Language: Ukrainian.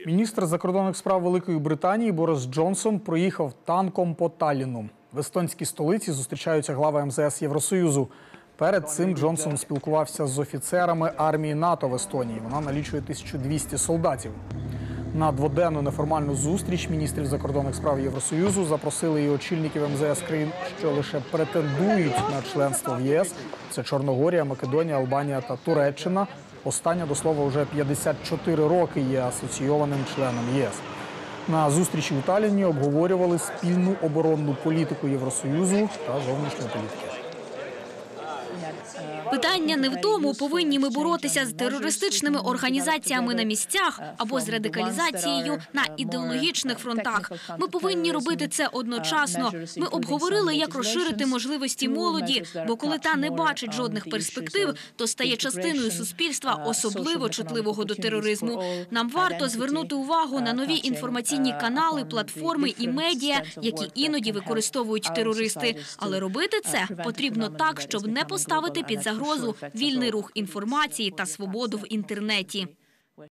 Міністр закордонних справ Великої Британії Борис Джонсон проїхав танком по Талліну. В естонській столиці зустрічаються глави МЗС Євросоюзу. Перед цим Джонсон спілкувався з офіцерами армії НАТО в Естонії. Вона налічує 1200 солдатів. На дводенну неформальну зустріч міністрів закордонних справ Євросоюзу запросили і очільників МЗС країн, що лише претендують на членство в ЄС. Це Чорногорія, Македонія, Албанія та Туреччина. Остання, до слова, вже 54 роки є асоційованим членом ЄС. На зустрічі у Талліні обговорювали спільну оборонну політику Євросоюзу та зовнішню політику. Питання не в тому, повинні ми боротися з терористичними організаціями на місцях або з радикалізацією на ідеологічних фронтах. Ми повинні робити це одночасно. Ми обговорили, як розширити можливості молоді, бо коли та не бачить жодних перспектив, то стає частиною суспільства, особливо чутливого до тероризму. Нам варто звернути увагу на нові інформаційні канали, платформи і медіа, які іноді використовують терористи. Але робити це потрібно так, щоб не поставити під загрозу вільний рух інформації та свободу в інтернеті.